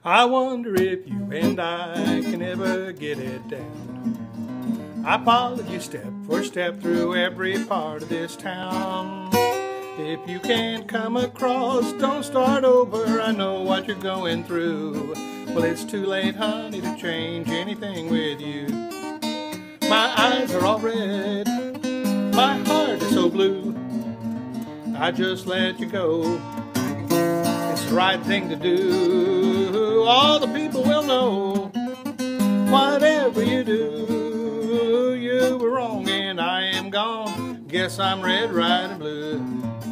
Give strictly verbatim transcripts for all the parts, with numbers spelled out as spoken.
I wonder if you and I can ever get it down. I followed you step for step through every part of this town. If you can't come across, don't start over. I know what you're going through. Well, it's too late, honey, to change anything with you. My eyes are all red, my heart is so blue. I just let you go. It's the right thing to do. All the people will know. Whatever you do, you were wrong and I am gone. Guess I'm red, white, and blue.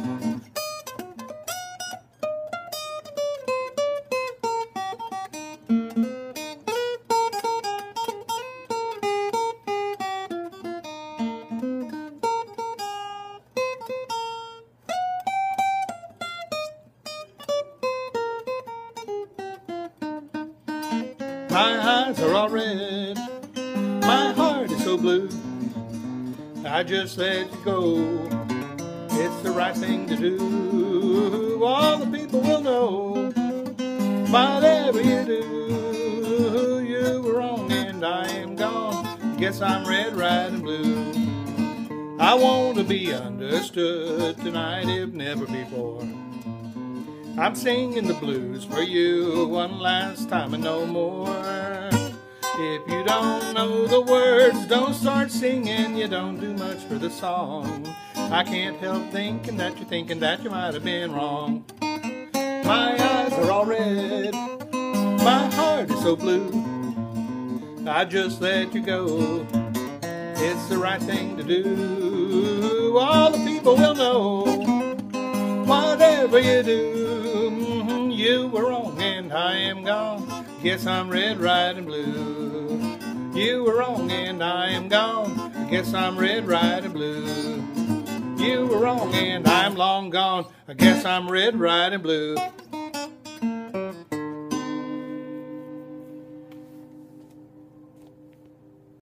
My eyes are all red, my heart is so blue. I just let you go. It's the right thing to do. All the people will know. Whatever you do, you were wrong and I am gone. Guess I'm red, white, and blue. I want to be understood tonight if never before. I'm singing the blues for you one last time and no more. If you don't know the words, don't start singing. You don't do much for the song. I can't help thinking that you're thinking that you might have been wrong. My eyes are all red, my heart is so blue. I just let you go. It's the right thing to do. All the people will know. Whatever you do, you were wrong and I am gone. Guess I'm red, white, and blue. You were wrong and I am gone. Guess I'm red, white, and blue. You were wrong and I'm long gone. I guess I'm red, white, and blue.